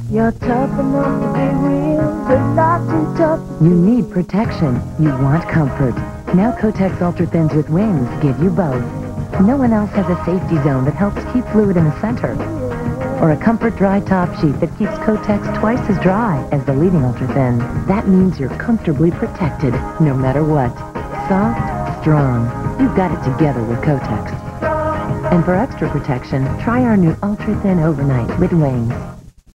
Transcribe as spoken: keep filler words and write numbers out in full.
You're tough enough to be real, but not too tough. You need protection. You want comfort. Now Kotex Ultra Thins with Wings give you both. No one else has a safety zone that helps keep fluid in the center. Or a comfort dry top sheet that keeps Kotex twice as dry as the leading Ultra Thin. That means you're comfortably protected, no matter what. Soft, strong. You've got it together with Kotex. And for extra protection, try our new Ultra Thin Overnight with Wings.